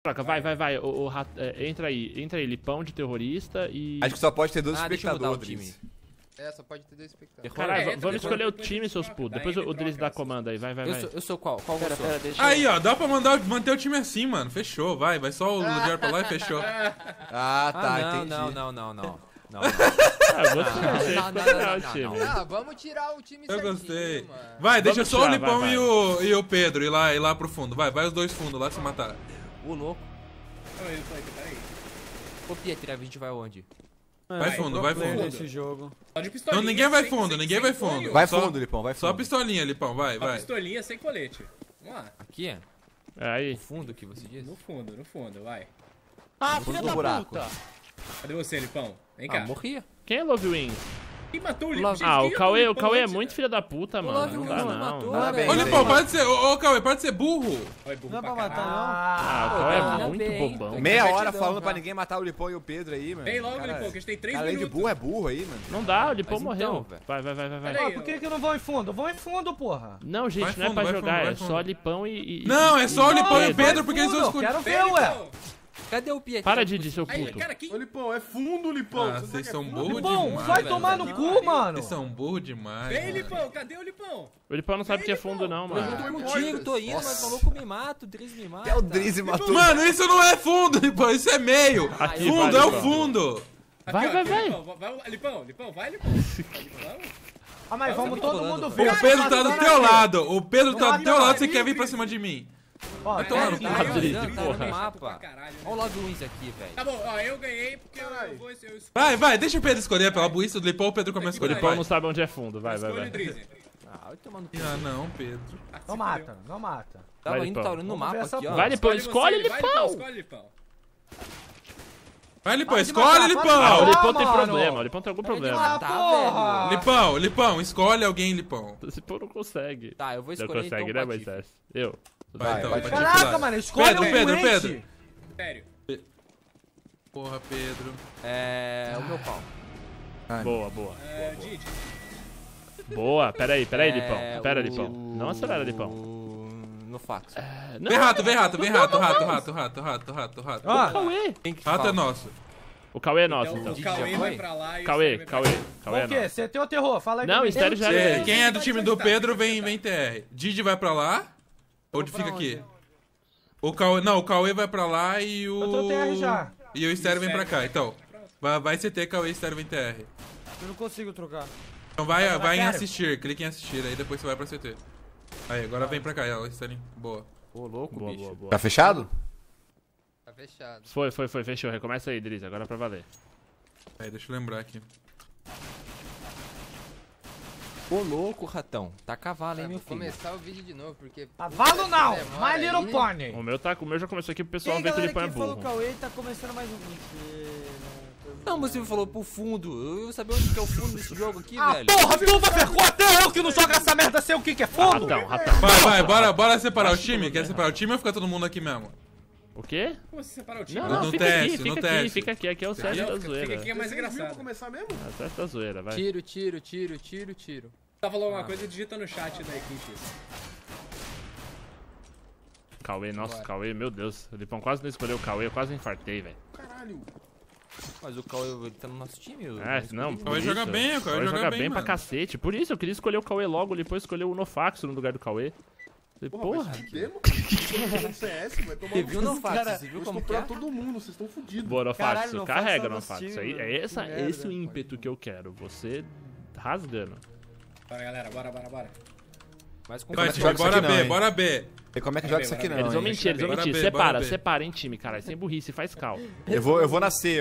troca. Vai. Entra aí, Lipão de terrorista e... Acho que só pode ter dois deixa eu mudar o espectadores. time. Só pode ter 2 espectadores. Caralho, vamos escolher o time, seus putos. Depois o Driz dá comando aí, vai. Eu sou qual? Qual você? Pera, deixa Aí, ó, dá pra manter o time assim, mano. Fechou, vai só o Ludiar pra lá e fechou. Ah, tá, entendi. Não. Ah, vamos tirar o time Eu certinho, gostei. mano. Vai, deixa Vamos só o tirar, Lipão vai. e o Pedro ir lá pro fundo. Vai os dois fundos lá se matar. Ô, louco. Peraí. Ô, Pietro, a gente vai onde? Vai fundo, vai fundo. Nesse jogo. Só de pistolinha. Não, ninguém vai sem- fundo, sem- ninguém sem vai fone, fundo. ó. Vai Só- fundo, Lipão, vai Só fundo. pistolinha, Lipão, vai. Só pistolinha sem colete. Vamos lá. Aqui é? Aí. O fundo que você disse? No fundo, vai. Ah, Fundo filha do da buraco. puta! Cadê você, Lipão? Vem Ah, cá. morria. Quem é Love Win? Quem matou o Lipão? Gente, Ah, quem o Cauê matou Lipão é antes, muito né? filho da puta, mano. Love Não Win dá, me não. matou. Parabéns. Ô, Aí, Lipão, aí. pode ser. Ô, Cauê, pode ser burro. Olha, burro Não é pra pra matar, caralho. Ah, o Cauê Ah, é muito bem. bobão. Meia hora Divertidão, falando pra cara. ninguém matar o Lipão e o Pedro aí, mano. Vem logo, Cara, Lipão, que a gente tem 3 além de minutos. burro, é burro aí, mano. Não dá, o Lipão Mas morreu. então, velho. Vai. Pera aí, Por que eu não vou em fundo? Eu vou em fundo, porra! Não, gente, Vai não é fundo, pra vai jogar, fundo, vai é fundo. só Lipão e... Não, é só o Lipão e o Pedro. Pedro, porque eles vão Eu escolher. quero ver, Vem, ué! Lipão. Cadê o Pietro? Para de seu Aí, puto. cara, quem... Ô, Lipão, é fundo, Lipão. Ah, Você vocês sabe são que é burros fundo? Bom, demais. vai velho. tomar no cu, mano! Vocês são burros demais. Vem, velho. Lipão, cadê o Lipão? O Lipão não sabe o que é fundo não, Ah, mano. Eu tô contigo, tô indo, mas o maluco me mata, o Driz me mata. Até o Drizzy matou. Mano, isso não é fundo, Lipão, isso é meio. Aqui, Fundo vai, é o Lipão. fundo. Vai. Lipão, vai, Lipão. Vamos. Ah, mas vamos todo mundo O ver! Pedro tá do teu lado. O Pedro tá do teu Não, lado, você quer vir pra cima de mim. Ó, tomar no tá cu. aqui. Driz, Tá porra. no mapa. Caralho, né? Olha o lado Wins aqui, velho. Tá bom, ó, eu ganhei porque eu vou... Vai, deixa o Pedro escolher pela burrice do Lipão, o Pedro começa a O escolher. Lipão Vai. não sabe onde é fundo, vai. Escolhe o Drizzy. Ah, vai tomar no cu. Ah, não, Pedro. Não mata, não mata. Tava Vai, indo, Lipão. tá olhando no Vamos ver mapa essa aqui, ó. Vai, Lipão, escolhe, você, vai, Lipão! Escolhe, Lipão. Vai, Lipão, Para de escolhe, matar, Ah, o Lipão. Lipão tem mano. problema, o Lipão tem algum problema. Ah, porra! Lipão, escolhe alguém, Lipão. O Lipão não consegue. Tá, eu vou Não escolher consegue, então né, o Patife. Moisés? Eu. Vai, então, vai. Patife, Caraca, vai. mano, escolhe Pedro, um Pedro, ente. Pedro. Sério. Porra, Pedro. É... o meu pau. Boa. Didi. Boa, peraí, Lipão. Pera, o- Lipão. Não acelera, Lipão. No fax. Não, Vem rato, rato. Ó, Cauê. Quem que Rato é fala? nosso. O Cauê é nosso, Então, então. o Cauê Já vai foi? pra lá e o Cauê Estéreo vai pra cá. é o quê? nosso. Você tem o terror, fala aí. Não, o comigo. Estéreo já É, é. quem é do time do Pedro, vem TR. Didi vai pra lá. Ou Vou pra fica aqui? onde? O Cauê, não, o Cauê vai pra lá e o... Eu tô TR já. E o Estéreo vem pra cá, então. Vai CT, Cauê, Estéreo vem TR. Eu não consigo trocar. Então vai em sério? assistir, clique em assistir, aí depois você vai pra CT. Aí, agora vem pra cá, ó, Estéreo. Boa. Ô, louco, Boa, bicho. boa, boa. Tá fechado? Tá fechado. Foi, fechou. Recomeça aí, Driz, agora é pra valer. Aí, deixa eu lembrar aqui. Ô, louco, ratão. Tá cavalo, hein, Vou meu filho. começar o vídeo de novo, porque... Cavalo não! Demora My Little aí. Pony! O meu já começou aqui pro E pessoal aí, ver que o galera, Lipão é quem falou burro. Cauê tá começando mais um... Não, você falou pro fundo. Eu sabia onde que é o fundo desse jogo aqui, Ah, velho. porra, tu ficou até eu que não jogo essa merda sei o que é fundo! Ratão. Vai, bora separar o time? Quer separar o time ou fica todo mundo aqui mesmo? O quê? Como você separar o time? Não, No fica teste, aqui, no fica aqui, teste. fica aqui. Aqui é o certo da Fica aqui zoeira. é mais Vocês viram pra engraçado. começar mesmo? É o certo da zoeira, vai. Tiro. Tá falando alguma coisa, digita no chat da equipe. Cauê, nossa, Bora. Cauê, meu Deus. O Lipão quase não escolheu o Cauê, eu quase infartei, velho. Caralho. Mas o Cauê, ele tá no nosso time. eu É, escolhi não, ele. por Cauê isso. joga bem, o Cauê joga bem, pra mano. cacete. Por isso, eu queria escolher o Cauê logo, o Lipão escolheu o Nofaxo no lugar do Cauê. Falei, Porra, porra. vai fuder, mano. Tô no CS, vai tomar Você viu no no cu. fax? cara, Você Vou viu como que é? estuprar todo mundo, vocês estão fudidos. Boa, Caralho, Nofaxo, Nofaxo carrega, tá nosso Nofaxo. time, Aí, mano. é esse Que o merda. ímpeto que eu quero. Você rasgando. Bora, galera, bora. Mas com Vai, Como é que time, joga isso bora aqui não, B, hein? bora B. E como é que joga isso aqui não, Eles vão hein? mentir, Bora B, bora Separa, B. separa em time, caralho. Sem burrice, faz cal. Eu vou nascer.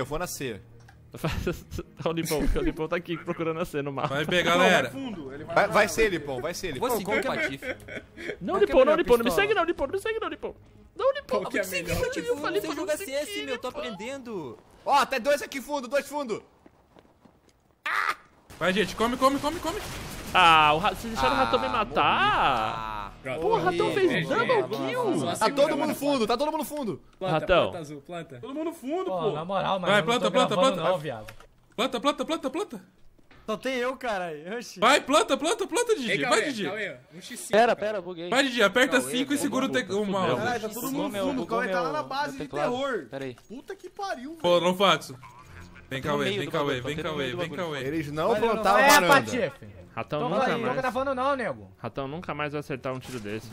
O Lipão tá aqui procurando a C no mapa. Vai B, Não, galera. vai fundo. Ele Vai ser, Lipão, vai ser, Vou Lipão. seguir o Patife. Não, Qual que é Lipão, a melhor não me pistola? segue não, Lipão. Não, Lipão. Qual que é a melhor? Você joga CS, meu. Tô aprendendo. Ó, tem dois aqui fundo, dois fundo. Vai, gente, come. Ah, vocês deixaram o Ratão me matar? Ah, Pronto. Porra, o Ratão fez double kill. Só a Tá segunda, todo mundo agora. fundo, tá todo mundo fundo. Planta, Ratão. planta azul, planta. Todo mundo fundo, Pô, pô. na moral, mas Vai, eu não tô planta. gravando não, viado. Planta. Só tem eu, caralho. Oxi. Vai, planta, Didi. Ei, Vai, Cauê, Didi. Cauê, um X5. Pera, buguei. Vai, Didi. Aperta Cauê, 5 e segura o mouse. Caralho, tá todo mundo no fundo. O Cauê tá lá na base de terror. Pera aí. Puta que pariu, velho. Pô, Lonfaxo. Vem, Tô no Cauê, meio vem, do Cauê, bagulho, vem, tô no Cauê, meio do vem, bagulho. Cauê. Eles não Valeu, plantaram não. varanda. Patife. Ratão Então nunca vai, nunca mais. tá falando não, nego. Ratão nunca mais vai acertar um tiro desse.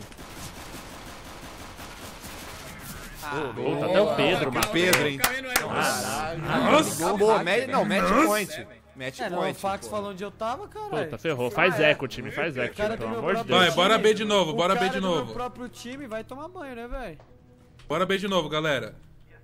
Puta, até o Pedro, mano. Pedro, hein? O Cauê não era Nossa. Acabou, não, match point. Match É, não, o point. Fax pô. falou onde eu tava, caralho. Puta, ferrou. Faz eco, time. Faz eco, time. Pelo amor de Deus. Vai, bora B de novo, O bora B cara de do meu novo. próprio time vai tomar banho, né, velho? Bora B de novo, galera.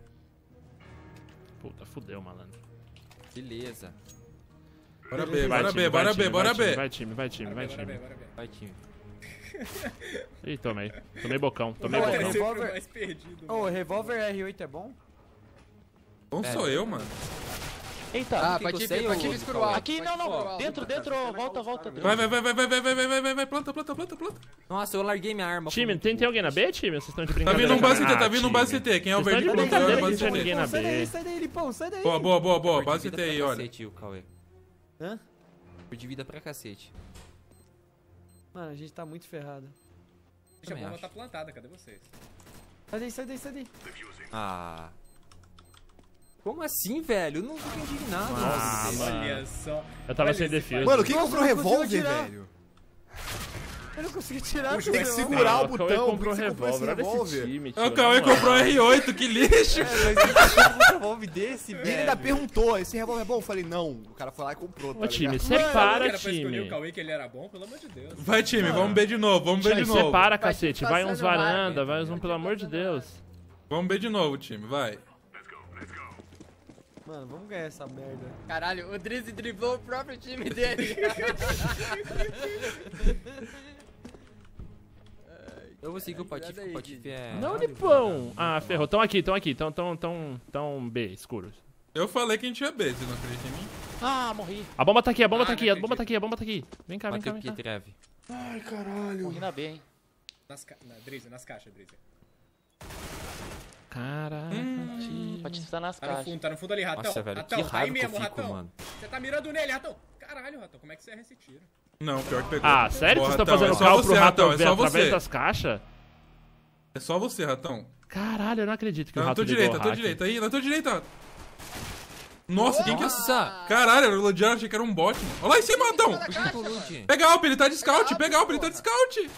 Puta, fudeu, malandro. Beleza. Bora B, Vai, bora time, B, vai, bora time, B, bora vai, time, B. Vai, time, vai, time, vai, Bora ver, time. bora ver. Vai, time. Ih, tomei. Tomei bocão, tomei Vai, bocão. vai. Sempre Revolver. mais perdido. Ô, o revólver R8 é bom? Bom sou eu, mano. Eita. Ah, Patife, Patife Patife escuro alto. Aqui, não, Patife escuro não. alto. Dentro. Volta. Vai, planta. Nossa, eu larguei minha arma. Time, tem alguém na B, time? Vocês estão de Tá brincadeira? vindo um base CT, Ah, tá vindo um base time. CT. Quem é o Vocês verde estão de plantou é o brincadeira base que tinha CT. ninguém na Sai daí, B. sai daí, Lipão, sai daí. Boa, base Perdi vida CT aí, pra olha. cacete, o Cauê. Hã? Perdi vida pra cacete. Mano, a gente tá muito ferrado. Deixa a Também bomba acho. tá plantada, cadê vocês? Sai daí. Ah. Como assim, velho? Eu não fico indignado. Ah, mano. Olha só. Eu tava Olha sem esse defesa. Mano, quem Nossa, comprou eu não consigo revólver, atirar. velho? Eu não consegui tirar, Tem que velho. segurar Ah, o botão. Cauê por comprou que você comprou esse revólver. Olha esse revólver? time, O tio. Cauê na moral. comprou R8, que lixo. Um revólver desse, E ele ainda perguntou, esse revólver é bom? Eu falei, não. O cara foi lá e comprou, tá Ô, time, ligado? separa, Era pra escolher o time. Cauê que ele era bom, pelo amor de Deus. Vai, time, vamos B de novo, Time, separa, cacete. Vai passando uns varanda, rápido. vai uns, pelo amor de Deus. Vamos B de novo, time, vai. Mano, vamos ganhar essa merda. Caralho, o Drizzy driblou o próprio time dele. Eu vou seguir o Patife, Cuidado aí, o Patife é... Não, Lipão. Ah, ferrou. Tão aqui. Tão B, escuros. Eu falei que a gente ia B, você não acredita em mim? Ah, morri. A bomba tá aqui, a bomba Ah, tá aqui, não a bomba tá aqui, a bomba tá aqui. Vem cá, vem cá, Bateu vem cá. Pietreve. Ai, caralho. Morri na B, hein. Drizzy, nas caixas, Drizzy. Caraca, tio. Patife tá nas Tá no caixas. fundo, tá no fundo ali, Ratão. Nossa, velho, Ratão, que tá aí raiva que eu mesmo, fico, Ratão. mano. Você tá mirando nele, Ratão. Caralho, Ratão, como é que você erra esse tiro? Não, pior que pegou. Ah, sério que vocês estão Ratão, fazendo é só cálculo você, pro rato Ratão, é ver só através você. das caixas? É só você, Ratão. Caralho, eu não acredito que o Não, na rato tua ligou direita, o na tua hack. direita. Aí, na tua direita. Nossa, quem que é? Nossa! Caralho, eu Lodiano achei que era um bot, mano. Olha lá em cima, Ratão. Puxa o loot. Pega Alp, ele tá de scout, pega Alp, ele tá de scout.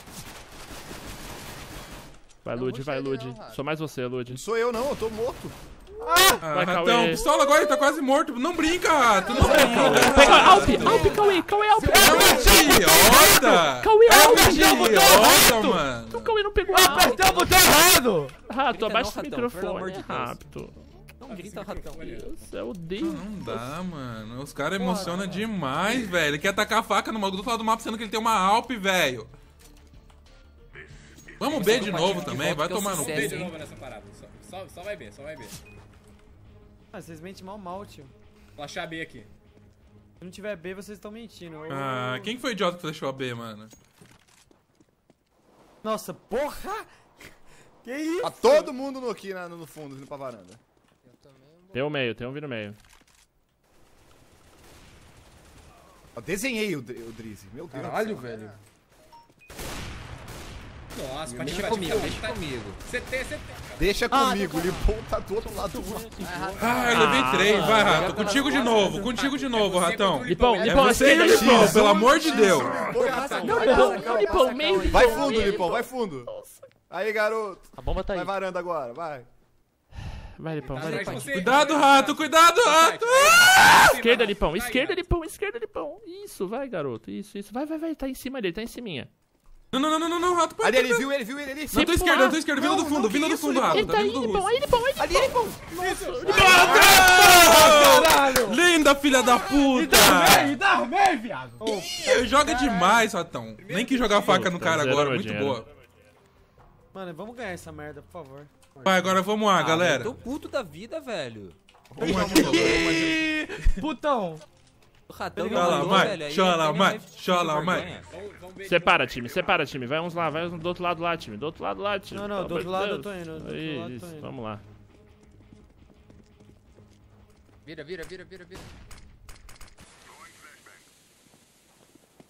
Vai, Não Lud, vou vai, chegar, Lud. não, Rato. Sou mais você, Lud. Não sou eu não, eu tô morto. Ah, Vai, Ratão, Cauê. pistola agora, ele tá quase morto. Não brinca, Rato, não brinca. Pega Alp, Cauê, Cauê, Alp. É um idiota. Cauê, É um Alp. idiota, mano. O Cauê não pegou Alp. Apertei o botão errado! Rato, Grita abaixa não, o Ratão, pelo amor microfone, de Deus. rápido. Não grita, Ratão. Deus, eu odeio. Não dá, mano. Os caras emocionam demais, velho. Ele quer tacar a faca no maluco do outro lado do mapa, sendo que ele tem uma Alp, velho. Vamos B de novo também, vai tomar no Vamos ver Sucesso, de hein? novo nessa parada. Só vai ver, só vai ver. Ah, vocês mentem mal, tio. Vou achar B aqui. Se não tiver B, vocês estão mentindo. Ah, quem que foi o idiota que flechou a B, mano? Nossa, porra! Que isso? Tá todo mundo aqui no fundo, vindo pra varanda. Tem um meio, tem um vindo meio. Eu desenhei o Drizzy, meu Deus. Caralho, velho. Nossa, pra Deixa tirar comigo, de deixa comigo. CT. Deixa comigo, o Lipão tá do outro lado do mapa. Ah, eu levei 3, vai, Rato. Contigo de novo, Ratão. Lipão, É Lipão, à você e o esquerda, Lipão, pelo amor de Deus. Não, Lipão, meio. Vai fundo, Lipão, vai fundo. Aí, garoto. A bomba tá aí. Vai varanda agora, vai. Vai, Lipão, vai, Atrás de Lipão. você. Cuidado, Rato, cuidado, Rato. Esquerda, Lipão, Aí, esquerda, Rato. Lipão, esquerda, Lipão. Isso, vai, garoto, isso. Vai, tá em cima dele, tá em ciminha. Não, Rato, Ali, para. ele viu ele ali. Na tua esquerda, vindo do fundo, Rato. Ele Tá tá aí, vindo do Lipão, russo. aí, Lipão, aí. Ali, Lipão. Caralho! Linda, filha da puta! Darmei, viado! Joga demais, Ratão. Nem que jogar a faca no cara zero agora, meu muito dinheiro. boa. Mano, vamos ganhar essa merda, por favor. Vai, agora vamos lá, Eu galera. tô puto da vida, velho. Vamos lá de novo. Putão! O Ratão me Chora lá, mandou, mais, velho. aí chora lá, ele mais, vai chora lá, sentir mais. vergonha. Vamos ver. Separa, time. Vai uns lá, vai uns do outro lado lá, time. Do outro lado lá, time. Não, Pelo do outro amor de lado eu Deus. tô indo, do outro lado eu tô Isso, indo. vamos lá. Vira.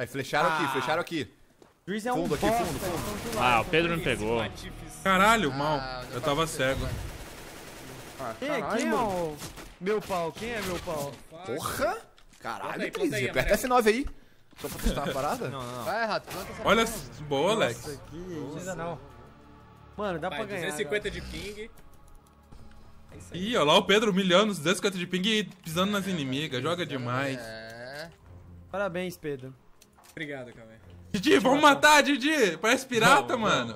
Aí, flecharam aqui. Juiz é um Fundo aqui, bosta, fundo. então tu Ah, o Pedro me pegou. Caralho, mal. Eu tava cego. Quem é o... Meu pau? Quem é meu pau? Porra! Planta Caralho, aí, Trizzy. Aperta amarelo. F9 aí. Só pra testar uma parada? Não. Vai, Rato, planta essa Olha, porra. boa, Alex. Nossa, que isso. Não. Mano, dá pra Vai, ganhar. 250 de ping. É isso aí. Ih, olha lá o Pedro humilhando os 250 de ping e pisando nas inimigas. Joga demais. É. Parabéns, Pedro. Obrigado, Cauê. Didi, vamos matar, Didi. Parece pirata, mano.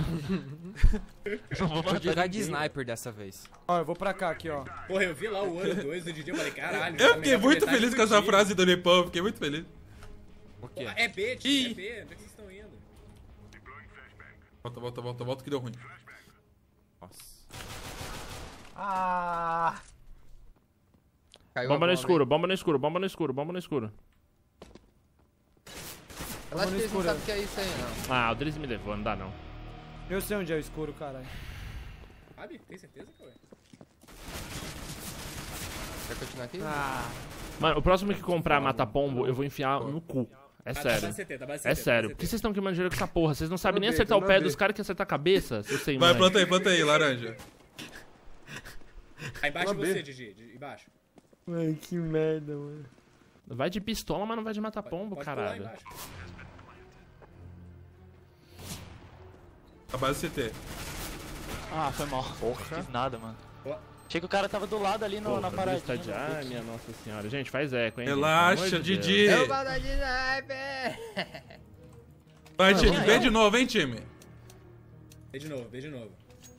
Vou jogar de sniper dessa vez. Ó, eu vou pra cá aqui, ó. Porra, eu vi lá o ano 2 do Didi, eu falei, caralho. Eu tá fiquei melhor que muito metade feliz do com essa time. frase do Lipão. Fiquei muito feliz. O quê? É B, Ih. tio, é B. Onde é que vocês estão indo? Volta que deu ruim. Nossa. Ah! Caiu a Bomba no bomba, escuro, hein? bomba no escuro, bomba no escuro, bomba no escuro. Eu acho que eles não escuro. sabem o que é isso aí, não. Ah, o Drizzy me levou, não dá não. Eu sei onde é o escuro, caralho. Sabe? Tem certeza, Cauê? Quer continuar aqui? Ah! Mano, o próximo que comprar mata-pombo, eu vou enfiar no cu. É Tá sério. base CT, tá base CT. É sério. Por que vocês estão queimando dinheiro com essa porra? Vocês não sabem nem B, acertar o tô pé na B. dos caras que acertar a cabeça, seu sem Vai, mãe. planta aí, laranja. Aí embaixo de Tô na você, B. Didi. Embaixo. Mano, que merda, mano. Vai de pistola, mas não vai de mata-pombo, Pode pular caralho. embaixo. A base CT. Ah, foi mal. Porra. Fiz nada, mano. Achei que o cara tava do lado ali no, na Porra, paradinha. de... Ai, minha nossa senhora. Gente, faz eco, hein? Relaxa, Pelo amor de Deus. Didi. Eu vou dar de sniper! Vai, time. Vem de novo, hein, time. Vê de novo, vê de novo.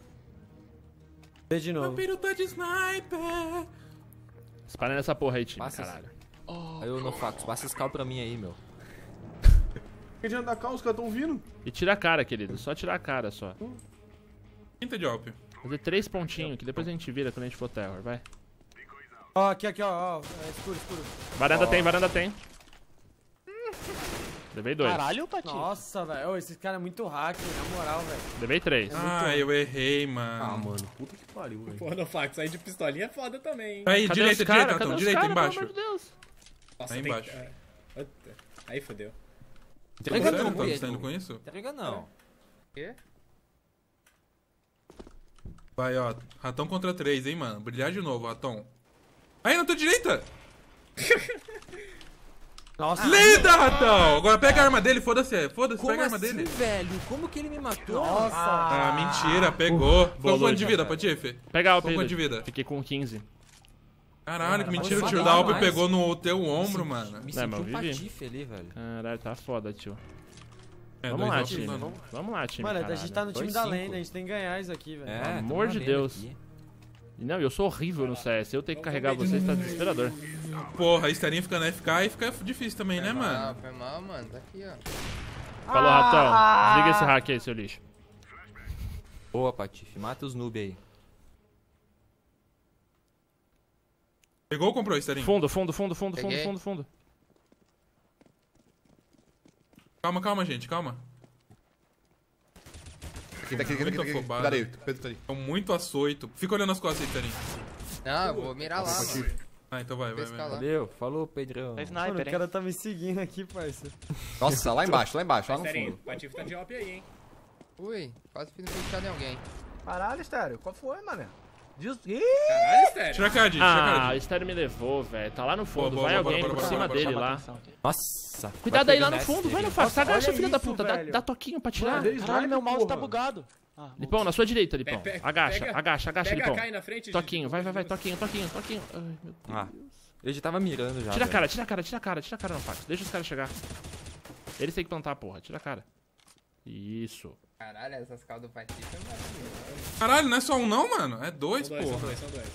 Vê de novo. Vampiro tá de sniper. Espalha nessa porra aí, time, Passa caralho. Aí o Nofax, passa esse carro pra mim aí, meu. Que adianta da cá, os caras tão vindo. E tira a cara, querido. Só tirar a cara, só. Quinta de ópio. Fazer 3 pontinhos, que depois a gente vira quando a gente for terror, vai. Ó, aqui, ó. É escuro, escuro. Varanda tem, varanda tem. Levei 2. Caralho, Pati. Nossa, velho. Ô, esse cara é muito hack, na moral, velho. Levei 3. Ah, eu errei, mano. Ah, mano, puta que pariu, velho. Porra, no fax, aí de pistolinha é foda também, hein? Aí, Cadê direita, os cara? direita, Cadê Ratão. os Direita, cara, embaixo. Pelo amor de Deus. Nossa, Aí tem- embaixo. Aí fodeu. Entrega Você não, não tá Pedro. saindo com isso? Entrega não. Quê? Vai, ó. Ratão contra 3, hein, mano. Brilhar de novo, Ratão. Aí, na tua direita. Nossa. Linda, Ratão. Agora pega a arma dele, foda-se. Foda-se, Como pega a arma assim, dele. velho? Como que ele me matou? Ah, mentira, pegou. Ficou boa quanto de noite, vida, Patife? Pega o Ficou quanto de Pedro. vida? Fiquei com 15. Caralho, que mentira. O mas tiro fala da Alp mais. pegou no teu ombro, mano. Me Não, senti mas um vivi. patife ali, velho. Caralho, tá foda, tio. É, Vamos lá, 2 time. não. Vamos lá, time. Mano, a caralho. gente tá no time 2-5. da lenda, a gente tem que ganhar isso aqui, velho. É, Pelo tamo amor na de lenda Deus. aqui. Não, eu sou horrível no CS. Eu tenho que carregar vocês, tá desesperador. Porra, a estarinha fica na FK e fica difícil também, né, mano? Foi mal, mano. Tá aqui, ó. Falou, Ratão. Desliga esse hack aí, seu lixo. Boa, Patife. Mata os noob aí. Pegou ou comprou, estarinha? Fundo, fundo, fundo, fundo, fundo, Peguei. fundo, fundo. Calma, calma, gente, calma. Aqui. Muito afobado. Cuidado aí, Pedro tá aí. Estão muito açoito. Fica olhando as costas aí, estarinha. Não, eu vou mirar lá, mano. Ah, então vai. Pescar lá. Valeu, falou, Pedrão. É Mano, sniper, o hein? cara tá me seguindo aqui, parceiro. Nossa, lá embaixo, lá no Serinho, fundo. o Patife tá de op aí, hein? Ui, quase fiz um fechado em alguém. Caralho, Estéreo, qual foi, mané? Diz... Ih! Caralho, sério. Tira a card, tira Ah, a o card. Estéreo me levou, velho. Tá lá no fundo. Boa, Vai boa, alguém bora, por bora, cima bora, dele Chama lá. atenção aqui. Nossa. Cuidado vai aí lá no pegar fundo. nessa, Vai no gente. Fax. Agacha, olha filha da isso, puta. velho. Dá toquinho pra tirar. Mano, Caralho, meu mouse tá porra. bugado. Ah, Lipão, na sua direita, Lipão. Pega- Agacha, pega- agacha, Pega Lipão. a Kai na frente, Toquinho, Didi. vai, toquinho. Ai, meu Deus. Ah, ele já tava mirando já. Tira a velho. cara, tira a cara no Fax. Deixa os caras chegar. Eles têm que plantar a porra. Tira a cara. Isso. Caralho, essas caldas do Patife é maravilhoso. Caralho, não é só um não, mano? É 2, São dois, são porra. dois, são dois.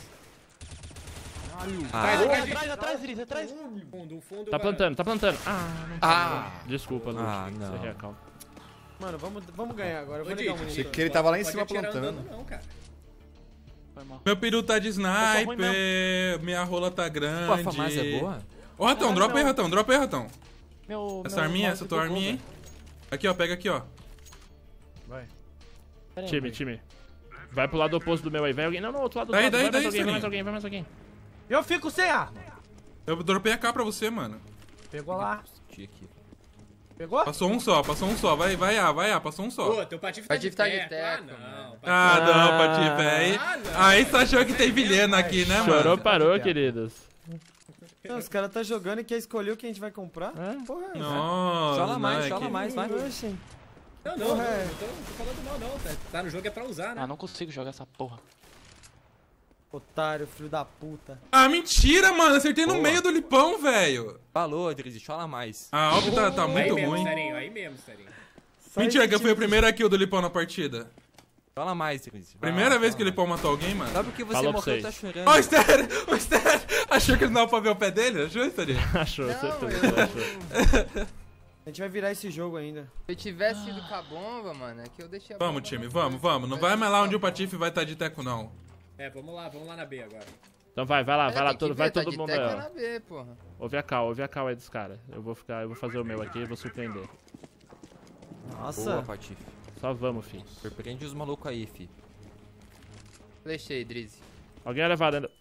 atrás, Drizz, atrás. Fundo, Tá plantando. Ah, não tá. Desculpa, Luz. Ah, não. Você recalma. Mano, vamos ganhar agora. Eu vou Ô, ligar o Didi, monitor. Achei que ele tava lá em Pode cima atirar plantando. andando não, cara. Foi mal. Meu peru tá de ruim sniper, minha rola tá grande. Pô, a farmácia é boa? Ô, Ratão, Ah, dropa aí, não. Ratão, dropa aí, Ratão. Meu Essa mouse tua bugou, arminha, hein? velho. Aqui, ó, pega aqui, ó. Vai. Pera aí, Time. Vai pro lado oposto do meu aí. Vai alguém. Não, outro lado do Daí, lado. daí, Vai daí, mais Serinho. alguém. Eu fico sem arma. Eu dropei a K pra você, mano. Pegou lá. Aqui. Pegou? Passou um só. Vai A, passou um só. Pô, teu Patife Patife tá de teco. teco, Não. Ah, não, Patife, aí. Aí você achou que tem vilhena aqui, né, mano? Chorou, parou, queridos. Não, os caras tá jogando e quer escolher o que a gente vai comprar? Porra, Nossa, Chola mais, não, é chola que- mais, vai. Oxi. Não, não tô falando mal, não. Tá no jogo é pra usar, né? Ah, não consigo jogar essa porra. Otário, filho da puta. Ah, mentira, mano. Acertei no Boa. meio do lipão, velho. Falou, Drizzy, chola mais. A Alp tá Aí muito mesmo, ruim. Serinho, aí mesmo, Serinho. Mentira, que eu fui a primeira kill do lipão na partida. Chola mais, Drizzy. Vai Primeira lá, vez chola que o lipão matou alguém, mano. Sabe por que você Falou pra morreu, tá vocês. chorando? Ó, o Esther! Achou que ele não dava pra ver o pé dele? Achou, Esther? Achou, Não, certeza. Achou. A gente vai virar esse jogo ainda. Se eu tivesse ido com a bomba, mano, é que eu deixei a bomba. Vamos, time, vamos. Não vai mais lá onde o Patife vai estar de teco, não. É, vamos lá na B agora. Então vai lá, É, tem que todo, ver, vai tá todo de mundo teco aí, ó. na B, porra. Ouve a cal aí dos caras. Eu vou fazer o meu aqui e vou surpreender. Boa, Nossa. Patife. Só vamos, filho. Surpreende os malucos aí, fi. Flechei, Drizzy. Alguém vai levar dentro.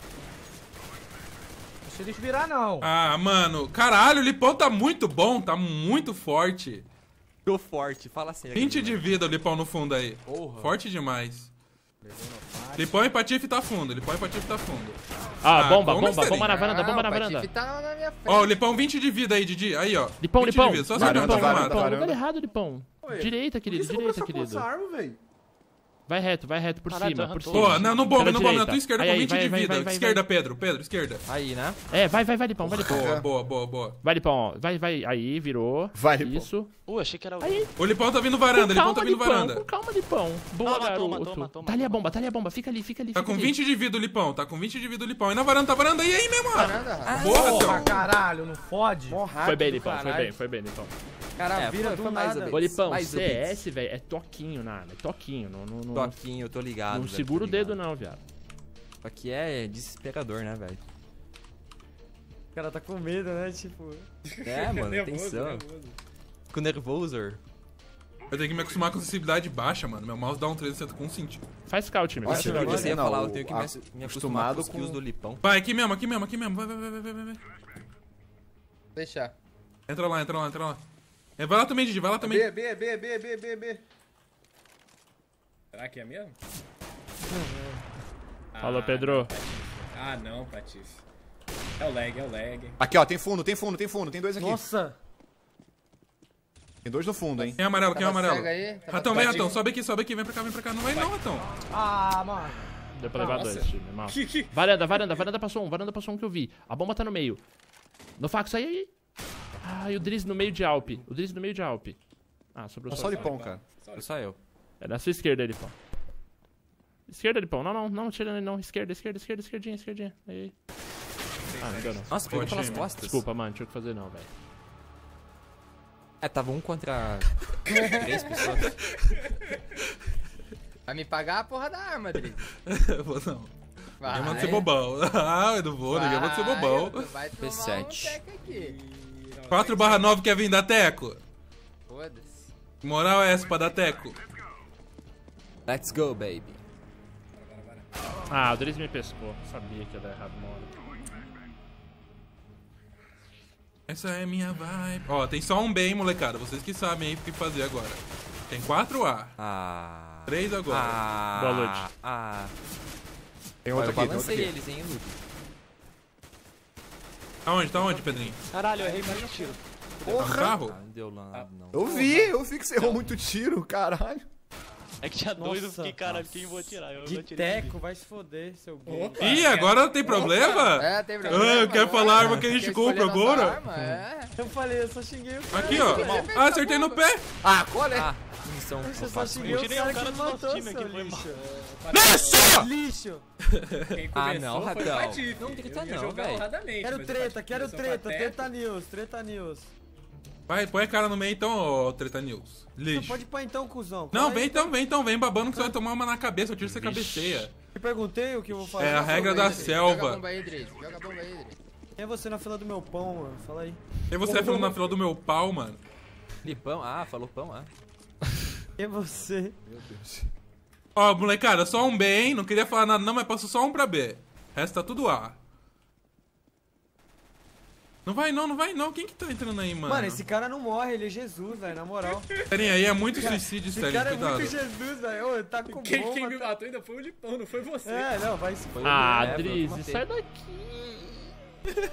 Não se deixa virar, não. Ah, mano. Caralho, o lipão tá muito bom, tá muito forte. Tô forte, fala sério. 20 de vida o lipão no fundo aí. Porra. Forte demais. Lipão e Patife tá fundo, Ah, bomba como seria? na varanda, bomba na o varanda. Patife tá na minha frente. Ó, o lipão 20 de vida aí, Didi. Aí, ó. Lipão, 20 Lipão. de vida. Só acerta o Varanda, lipão, varanda, mata. varanda. Lugar errado, Lipão. Direita, Por que querido, você comprou direita, essa querido. arma, velho? Vai reto por Caralho, cima, tu por arrancou. cima. Pô, não, no bomba, Pela no bomba, na direita. tua esquerda Aí, com aí, 20 de vai, vida. vai, Esquerda, Pedro, esquerda. Aí, né? É, vai, Lipão, vai, Lipão. Boa. Vai, Lipão, ó. Vai, aí, virou. Vai, Lipão. Isso. Achei que era o... Aí, O Lipão tá vindo varanda, o Lipão tá vindo varanda. Com calma, Lipão. Boa, Ah, matou, garoto. matou. Tá ali a bomba, Fica ali. Tá com 20 de vida o Lipão, E na varanda, E aí, meu mano? Varanda, rapaz. Boa, Porra, Tão. caralho, não fode. Foi bem, Lipão, foi bem, Lipão. Cara, vira do nada. Ô, Lipão, Mais ou menos. CS, velho, é toquinho nada. É toquinho. Não Toquinho, eu tô ligado. velho, segura o tô ligado. dedo, não, viado. Isso aqui é desesperador, né, velho? O cara tá com medo, né? Tipo. É, mano, Nervoso, atenção. nervoso. Fico nervoso. Eu tenho que me acostumar com sensibilidade baixa, mano. Meu mouse dá um 360 com um centímetro. Faz scout, time. Nossa, eu Não, achei que você ia não, falar, o- eu tenho que me acostumar acostumado com os kills com- do Lipão. Vai, aqui mesmo. Vai. Deixar. Entra lá. É, vai lá também, Didi, vai lá também. B. Será que é mesmo? Falou, Pedro. Ah, não, Patife. É o lag. Aqui, ó, tem fundo. Tem dois aqui. Nossa. Tem dois no fundo, hein. Quem é amarelo? Tava cego aí? Tava Ratão, vem, cego. Ratão. Sobe aqui. Vem pra cá. Não vai não, Ratão. Ah, mano. Deu pra levar Nossa. dois, time. Mal. Varanda passou um que eu vi. A bomba tá no meio. No fax, aí. Ah, e o Drizzy no meio de Alp. Ah, sobrou Só o Lipão, cara. Só eu. É na sua esquerda, Lipão. Esquerda, Lipão. Não, tira ele não. Esquerdinha. Aí. Ah, não deu não. Nossa, pegou pelas time. costas. Desculpa, mano, tinha o que fazer não, velho. É, tava 1 contra 3 pessoas. Vai me pagar a porra da arma, Drizzy. Eu vou não. Vai. Ninguém manda ser bobão. Ah, eu não vou, ninguém manda ser bobão. Vai tomar P7. um teco aqui. 4/9 quer vir dar teco. Foda-se. Que moral é essa pra dar teco? Let's go, baby. Ah, o Drizzy me pescou. Sabia que ia dar errado uma hora. Essa é minha vibe. Ó, tem só um B, hein, molecada. Vocês que sabem aí o que fazer agora. Tem 4A. Ah. 3 agora. Ah. Boa noite. Ah. Tem Eu outro aqui, tem outro balancei aqui. eles, hein, Luke? Tá onde, Pedrinho? Caralho, eu errei mais um tiro. Tá no carro? Ah, não deu nada, não. Eu vi que você errou muito tiro, caralho. É que tinha dois, eu Nossa. fiquei, caralho, quem vou atirar? Eu De atirei teco, vai se foder, seu gay. Opa. Ih, agora tem problema? É, tem Ah, problema. quer falar a arma que a gente Quer compra escolher nossa agora? arma? É. Eu falei, eu só xinguei o cara. Aqui, ó. Ah, acertei no pé. Ah, qual é? Ah, missão. Eu só xinguei o tirei cara o cara que do me nosso matou, time aqui, seu foi lixo. Nossa! Lixo. Quem Ah, começou não, foi o Ratão. Patife. Não grita Eu ia não, jogar velho. honradamente, Quero mas o treta, Patife quero começou treta. com a Treta news, treta news. Vai, põe a cara no meio então, ô Treta News. Não, Lixo. pode ir pra então, cuzão. Não, Fala aí, vem então, vem babando que você vai tomar uma na cabeça, eu tiro você cabeceia. Eu perguntei o que eu vou fazer. É a regra da Joga a selva. bomba aí, Drizzy. Joga a bomba aí, Drizzy. Quem é você na fila do meu pão, mano? Fala aí. E você vai falando na fila do meu pau, mano. Lipão, ah, falou pão, ah. Quem é você? Ó, molecada, só um B, hein? Não queria falar nada não, mas passou só um pra B. O resto tá tudo A. Não vai não, não vai não. Quem que tá entrando aí, mano? Mano, esse cara não morre, ele é Jesus, velho, na moral. Sterinho, aí é muito suicídio, Esse Sterinho, cara é cuidado. muito Jesus, velho. Ô, tá com Quem bomba. me matou ainda foi o Lipão, não foi você. É, não, vai se Foi Ah, eu, Drizzy, matei. sai daqui.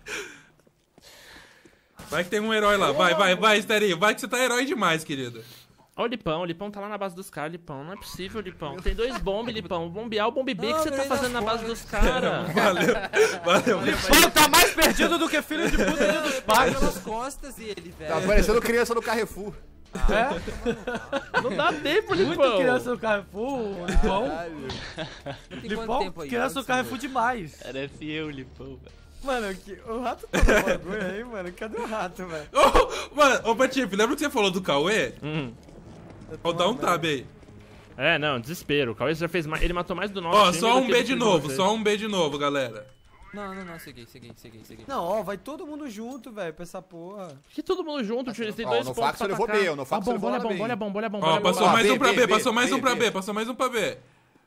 Vai que tem um herói lá. Vai, Sterinho. Vai que você tá herói demais, querido. Olha o Lipão tá lá na base dos caras, Lipão. Não é possível, Lipão. Tem 2 bombes, Lipão. Bombear o bombe B que você tá fazendo na base dos caras. Valeu. Pô, tá mais perdido do que filho de puta dentro dos pais. Pelas costas ele, velho. Tá parecendo criança no Carrefour. Não dá tempo, Muito Lipão. criança do Carrefour, Lipão. Tem quanto Lipão, tempo aí? criança do Carrefour demais. Parece eu, Lipão, velho. Mano, o rato tá no bagulho aí, mano. Cadê o rato, velho? Ô, Patife, lembra que você falou do Cauê? Ó, dá um tab aí. É, não, desespero. O Cauê já fez mais. Ele matou mais do nosso Ó, time só do um que B do de time novo, vocês. só um B de novo, galera. Não, segui. Não, ó, vai todo mundo junto, velho, pra essa porra. Que todo mundo junto, tio. Eles têm Ó, 2 no pontos Fax pra eu levou atacar. B, no Fax Ó, eu levou olha a lá bomba, B. olha a bomba, olha a bomba. Ó, olha a bomba. passou Ó, mais B, um pra B, B, passou mais um pra B, B, passou mais um pra B.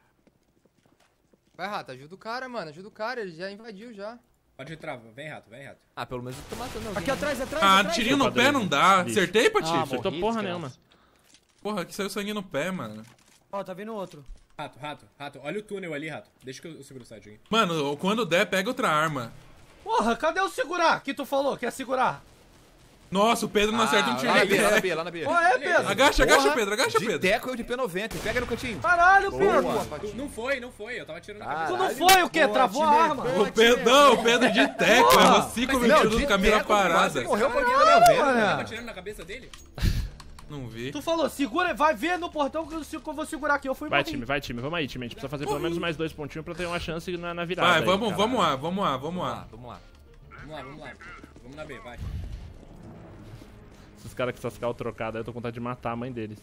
Vai, Rato, ajuda o cara, mano. Ajuda o cara, ele já invadiu já. Pode entrar, vem rato, vem rato. Ah, pelo menos eu tô matando alguém. Aqui atrás, atrás, Ah, atrás. tirinho no pé não dá. Bicho. Acertei, Patife? Ah, Acertou morri, porra desgraça. nenhuma. Porra, que saiu sangue no pé, mano. Ó, tá vindo outro. Rato. Olha o túnel ali, rato. Deixa que eu seguro o site aqui. Mano, quando der, pega outra arma. Porra, cadê o segurar? Que tu falou que ia segurar? Nossa, o Pedro não acerta um tiro Lá na ali. B, lá na B, lá na B. Qual é, Pedro? Agacha, Porra, Pedro, agacha, de Pedro. teco eu de P90, pega no cantinho. Caralho, Pedro. Boa. Não foi. Eu tava tirando a cabeça. Tu não foi o quê? Boa, Travou a time, arma. boa. O Pedro, não, o Pedro de teco, Porra. errou 5 minutos com a mira parada. Você morreu com alguém na Eu minha tava venda. atirando na cabeça dele? Não vi. Tu falou, segura, vai ver no portão que eu vou segurar aqui. Eu fui Vai, morrer. time. Vamos aí, time. A gente precisa fazer pelo menos mais 2 pontinhos pra ter uma chance na virada. Vai, aí, vamos caralho. lá. Vamos lá. Vamos lá. Vamos na B, vai. Esses caras com essas cal trocadas aí, eu tô com vontade de matar a mãe deles.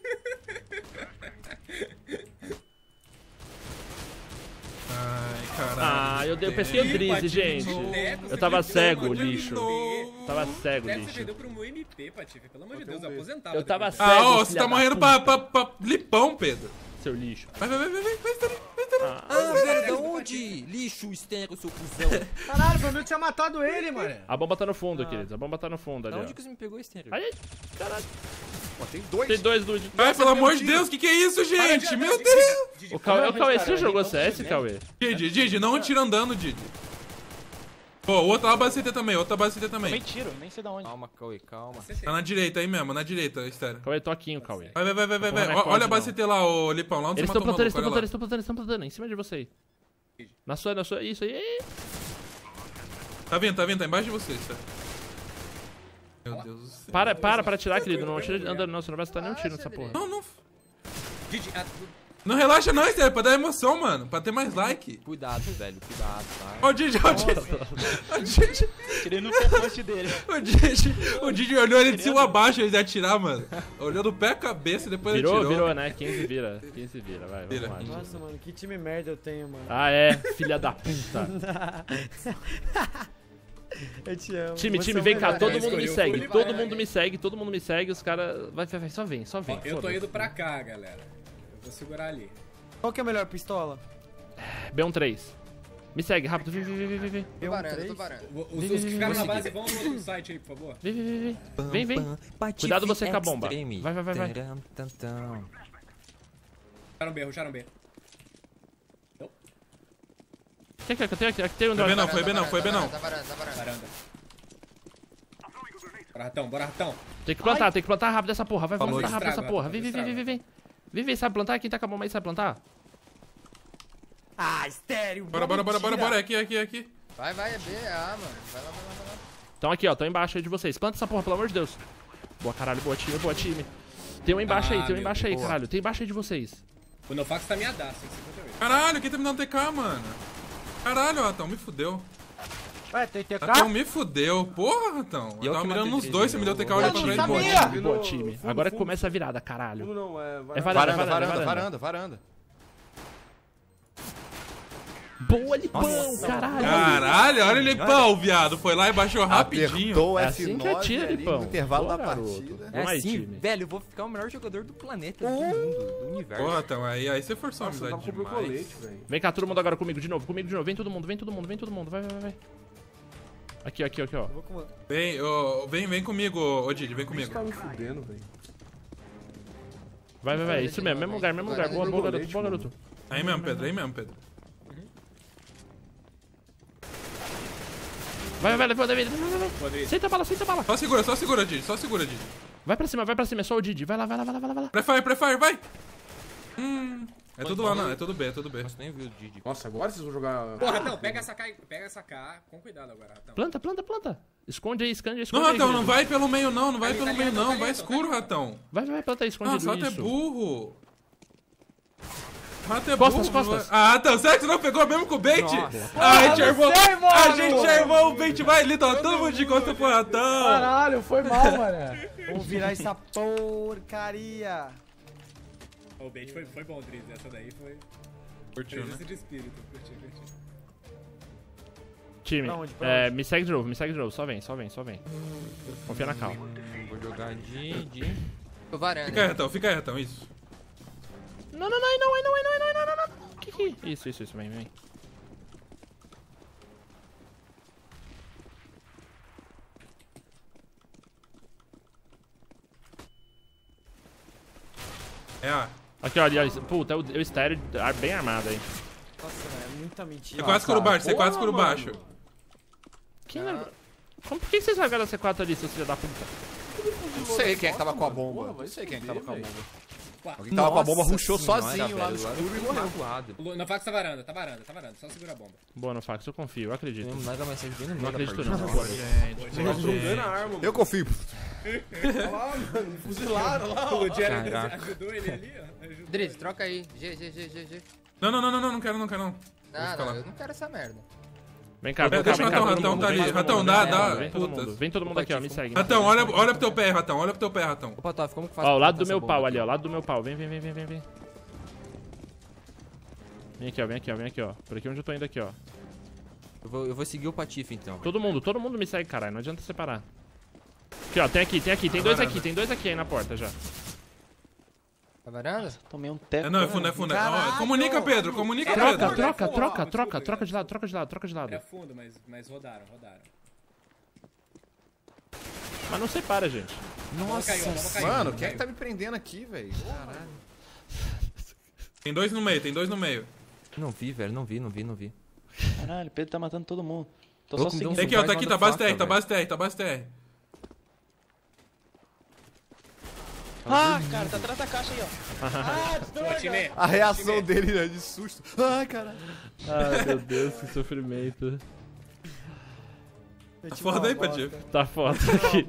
Ai, caralho. Ah, eu pesquei o Drizzy, Patife, gente. boneco, Eu tava você cego, perdeu, mano, lixo. de Tava cego, Deve você lixo. perdeu pro meu MP, Patife. Pelo amor de Deus, eu aposentava. Eu tava depois. cego, Ah, ó, você filha tá da morrendo puta, pra Lipão, Pedro. seu lixo. Vai, Sterinho. Ah, velho, da onde? Lixo, estéreo, seu cuzão. Caralho, pra mim eu tinha matado ele, mano. A bomba tá no fundo, queridos. A bomba tá no fundo Da ali, onde ó. que você me pegou, estéreo? Ai, caralho. Pô, tem dois. Tem 2 dudes. Vai, pelo amor de Deus, que é isso, gente? Meu Deus. O Cauê, você já jogou CS, Cauê? Didi, não tira andando, Didi. Pô, outra lá base CT também, Nem também. tiro, nem sei da onde. Calma, Cauê, calma. Tá na direita aí mesmo, na direita, Estéreo. Cauê, toquinho, Cauê. Vai. Porra, não é Olha a quase, base não. CT lá, ô Lipão, lá onde Eles você estão matou o plantando, maluco, olha lá. estão plantando, em cima de você aí. Na sua, isso aí. Tá vindo, tá embaixo de você, Estéreo. Meu Deus do céu. Para atirar, querido. Não atira andando não, você não vai acertar nenhum tiro nessa porra. Não. Didi, Não relaxa não, Estéreo, pra dar emoção, mano. Pra ter mais like. Cuidado, velho, cuidado, tá? Ó o Didi. Tirei no post dele. O Didi olhou ele de cima a baixo antes de atirar, mano. Olhou do pé a cabeça e depois atirou. Virou, né? 15 vira, vai, Vira. vamos lá. Nossa, mano, que time merda eu tenho, mano. Ah, é, filha da puta. Eu te amo. Time, Você é o vem cá, melhor. todo mundo me escolheu, segue, foi, todo mundo me segue, os caras... Vai, só vem, Ó, eu tô foda-se. indo pra cá, galera. Eu vou segurar ali. Qual que é a melhor pistola? B13. Me segue, rápido, vem. Tô varando, tô varando. Os que ficaram na base, vão no outro site aí, por favor. Vem. Cuidado você com a bomba. Vai. Ruxaram B. Aqui tem um Foi B não. Tá varando. Varanda. Bora, ratão. Tem que plantar rápido essa porra. Vamos Falou, plantar rápido essa estraga, porra. estraga. Vem, sabe plantar? Quem tá com a bomba aí sabe plantar? Ah, estéreo. Bora. Aqui. Vai, é B. Ah, mano. Vai lá. Então aqui, ó, tô embaixo aí de vocês. Planta essa porra, pelo amor de Deus. Boa, caralho, boa time. Tem um embaixo aí, caralho. Tem embaixo aí de vocês. O Nofax tá meadaço, 58. Caralho, quem tá me dando TK, mano? Caralho, Ratão, me fudeu. Ué, tem TK? Ratão me fudeu. Porra, Ratão. Eu tava que mirando matei nos dois, você me deu TK, olha pra trás de boa. Boa, time. Agora que começa a virada, caralho. Não, É varanda. Varanda. Boa, Lipão, caralho. Caralho, olha o Lipão, viado. Foi lá e baixou rapidinho. Apertou É F9 assim que atira, ali Lipão. no intervalo Boa, da garoto. partida. É Vamos aí, assim, time. velho, eu vou ficar o melhor jogador do planeta, do mundo, do universo. Porra, Ratão, aí você forçou a amizade demais. Vem cá, todo mundo agora comigo de novo. Vem todo mundo. Vai. Aqui, aqui, aqui, ó. Vem comigo, ô Didi, vem comigo. Tá me fudendo, velho. Vai. Isso mesmo, mesmo lugar, mesmo lugar. Boa, garoto, boa, garoto. Aí mesmo, Pedro, aí mesmo, Pedro. Vai, levanta, David. Senta a bala. Só segura, Didi, só segura, Didi. Vai pra cima, é só o Didi. Vai lá. Prefire, vai! É tudo lá, não, é tudo B. Nossa, nem viu o Didi. Nossa, agora vocês vão jogar... Pô, Ratão, pega essa K com cuidado agora, Ratão. Planta. Esconde aí. Não, aí, Ratão, não vai pelo meio não, vai Ali, pelo ali, meio ali, não, ali, vai ali, escuro, Ratão. Vai, planta aí, escondido. Nossa, o Rato é isso. burro. Rato é Costas, burro. costas. Ah, tá certo, não pegou mesmo com o bait? A gente armou o bait, vai, Lito, todo mundo de costa pro Ratão. Caralho, foi mal, mano. Vamos virar essa porcaria. O bait foi bom, Driz. Essa daí foi... Curtiu, né? Presença de espírito. Curti. Time, Pra onde? me segue de novo, só vem. Confia na calma. Vou jogar Didi. Tô varando. Fica aí, Ratão, isso. Não. Que? Isso, vem. É A. Aqui, olha. Puta, o estéreo bem armado aí. Nossa, velho, é muita mentira. C4 escuro baixo. Quem lembra? Por que vocês largaram a C4 ali, seus filhos da puta? Não sei quem é que tava com a bomba. Alguém que tava com a bomba, rushou sozinho lá no escuro e morreu. Na faca tá varanda. Só segura a bomba. Boa, no Fax, eu confio, eu acredito. Tem um Mega Man 6 bem no meio Não da acredito partida. não. Jogando a arma, mano. Eu confio. Olha lá, mano. Fuzilaram lá, ó. O Jerry Caraca. ajudou ele ali, ó. Ajudou. Driz, troca aí. G. Não quero. Não, eu não quero essa merda. Vem cá, Deixa o Ratão tá ali. Ratão, dá. Vem todo mundo aqui, ó, me segue. Ratão, olha pro teu pé, Ratão. Opa, Toff, como que faz? Ó, o pra lado botar do meu essa pau bomba ali, aqui? ó, lado do meu pau. Vem. Vem aqui, ó. Por aqui onde eu tô indo aqui, ó. Eu vou seguir o Patife, então. Todo mundo me segue, caralho, não adianta separar. Aqui, ó, tem dois aqui aí na porta já. Tá varanda? Tomei um teco. Não, é fundo. Ó, comunica, Pedro. Troca de lado. É fundo, mas rodaram. Mas não separa, gente. Nossa, caiu. Mano, quem é que tá me prendendo aqui, velho? Caralho. Tem dois no meio. Não vi, velho, não vi. Caralho, o Pedro tá matando todo mundo. Tô Louco, só me deu um seguindo. Tem aqui, ó, tá aqui, tá base TR, Faca, tá base TR. Ah, cara, tá atrás da caixa aí, ó. Boa, time. A reação dele, né, de susto. Ai, caralho. Ai, meu Deus, que sofrimento. Tá foda aí, Patife. Tá foda aqui.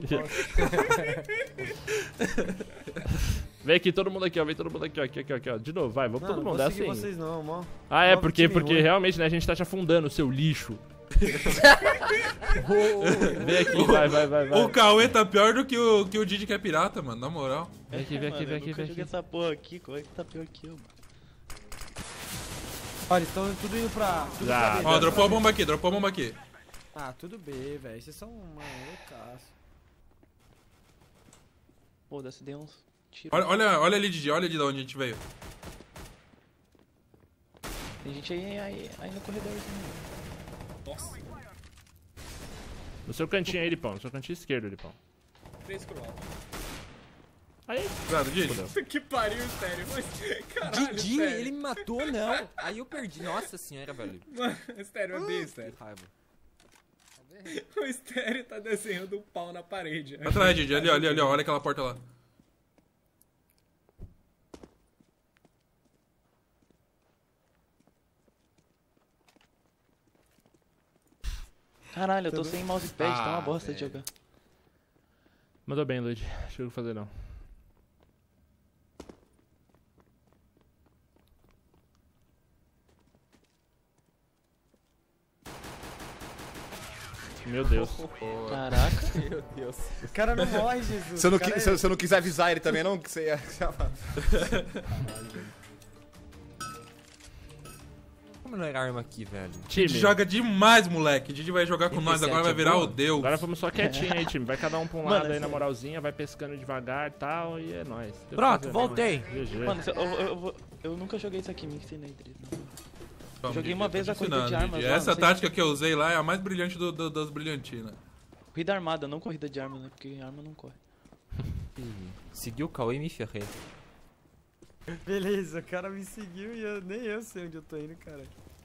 Vem aqui, todo mundo aqui, ó. Aqui, ó. De novo, vai, vamos todo mundo, é assim. vocês não, mó. Ah, é, Novo porque time ruim. realmente, né, a gente tá te afundando, seu lixo. Vem aqui, vai. O Cauê tá pior do que o Didi que é pirata, mano, na moral. Vem aqui. Joguei essa porra aqui, como é que tá pior que eu, mano? Olha, estão tudo indo pra... Tudo Já. pra B. Ó, dropou a bomba aqui. Ah, tudo B, velho. Vocês são uma loucaço. Pô, desse deu uns tiros. Olha ali, Didi, olha ali de onde a gente veio. Tem gente aí no corredorzinho. Nossa. No seu cantinho aí, Lipão. No seu cantinho esquerdo, Lipão. 3 pro alto. Aí. Cuidado, Didi. Que pariu, sério. Mas, caralho, Didi, sério. ele me matou, não. Aí eu perdi. Nossa senhora, velho. Mano, sério, eu odeio sério. Raiva. O estéreo tá desenhando um pau na parede. Atrás, Didi, ali, ó, olha aquela porta lá. Caralho, eu tô sem mousepad, tá uma bosta de jogar. Mandou bem, Luigi. Acho que eu vou fazer não. Meu Deus. Caraca. Meu Deus. O cara não morre, Jesus. Se eu não, O cara se eu não quiser avisar ele também, não? Que você ia... Como não era arma aqui, velho? Time. Didi joga demais, moleque. Didi vai jogar com nós, agora vai virar o Deus. Agora vamos só quietinho aí, time. Vai cada um pra um lado aí na moralzinha, vai pescando devagar e tal, e é nóis. Pronto, voltei. GG. Mano, eu nunca joguei isso aqui, me ensinei, Drizz. Joguei uma vez a corrida de armas lá, Essa não sei tática que eu usei lá é a mais brilhante das brilhantinas. Corrida armada, não corrida de arma, né? Porque arma não corre. Segui o Cauê e me ferrei. Beleza, o cara me seguiu e nem eu sei onde eu tô indo, cara.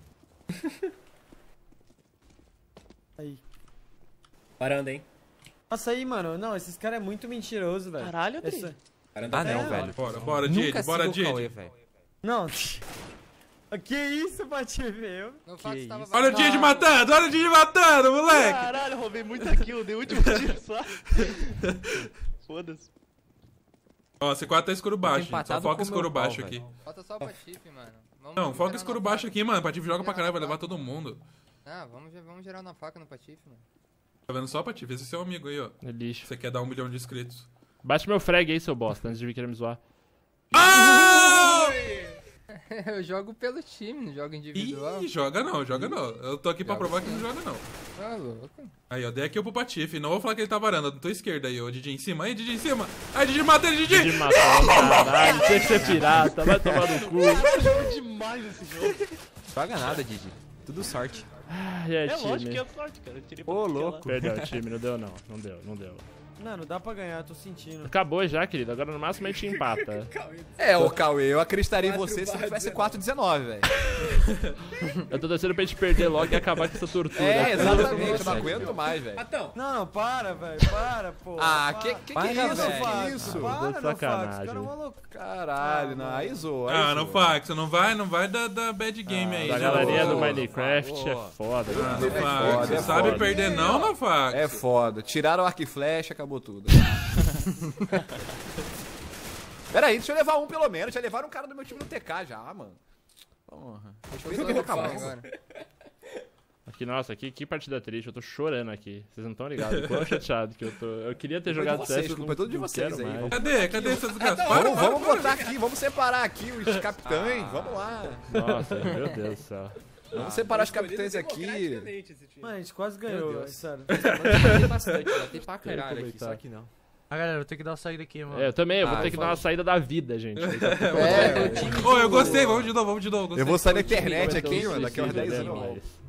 Aí. Varanda, hein? Nossa, aí, mano. Não, esses caras é muito mentiroso, velho. Caralho, Adri. Essa... Varanda Ah, não, É, velho. Bora, Didi, Nunca bora, siga o Cauê, Didi. velho. Não. Que isso, Patife? Eu? No fax tava Olha o Didi matando, olha o Didi matando, moleque. Caralho, roubei muita kill, dei o último tiro só. Foda-se. Ó, C4 tá escuro baixo, gente. Só empatado foca com o escuro meu pau, baixo velho. aqui. Falta só o Patife, mano. Vamos Não, foca gerar escuro na baixo faca. aqui, mano. O Patife joga pra Gerar caralho, vai na levar faca. todo mundo. Ah, vamos gerar na faca no Patife, mano. Tá vendo só, Patife? Esse é seu amigo aí, ó. É lixo. Você quer dar 1 milhão de inscritos. Bate meu frag aí, seu bosta, antes de vir querer me zoar. Ah! Eu jogo pelo time, não jogo individual. Ih, joga não, joga não. Eu tô aqui pra provar que não joga não. Ah, louco. Aí, ó, dei aqui pro Patife. Não vou falar que ele tá varando, na tua esquerda aí, ó. Didi em cima. Aí, Didi em cima. Aí, Didi, mata ele, Didi. Didi matou, caralho. Tinha que ser pirata, vai tomar no cu. Jogo demais esse jogo. Joga nada, Didi. Tudo sorte. Ai, é, É lógico que time. é sorte, cara. Eu tirei Ô, pra louco. Perdeu o time, não deu não. Não deu, não deu. Não, não dá pra ganhar, eu tô sentindo. Acabou já, querido. Agora no máximo a gente empata. É, ô Cauê, eu acreditaria em você se tivesse 4-19, velho. Eu tô torcendo pra gente perder logo e acabar com essa tortura. É, exatamente, eu não aguento mais, velho. Matão. Não, para, velho. Para, pô. Ah, para. que Para, isso, velho. que isso? Para, Tô de não, sacanagem. Fax. Os caras é maluco. Caralho, não, aí zoa. Ah, não, Fax, não vai dar bad game aí. Da já. galerinha do Ô, Minecraft é foda. Ah, cara. não, Fax, foda, você é sabe foda. perder não, não, Fax? É foda. Tiraram o arco e flecha, acabou tudo. Peraí, deixa eu levar um pelo menos. Já levaram um cara do meu time no TK já, mano. Porra. Respeita o meu cavalo. Aqui, nossa, que partida triste. Eu tô chorando aqui. Vocês não estão ligados. Quão chateado que eu tô. Eu queria ter Culpa de jogado vocês, CS. culpa é tudo de não vocês quero aí. mais. Cadê essas desgraças? Vamos botar aqui, vamos separar aqui os capitães. Vamos lá. Nossa, meu Deus do céu. Vamos separar os capitães aqui. Mano, a gente quase ganhou, velho, sério. Tem bastante, tem pra caralho aqui, só que não. Ah, galera, eu tenho que dar uma saída aqui, mano. É, eu também, eu vou Ah, ter que dar uma saída da vida, gente. Ô, eu gostei, vamos de novo, gostei. Eu vou sair da internet Vai ter aqui, um mano, daqui a uns suicídio 10 dentro, anos. mas-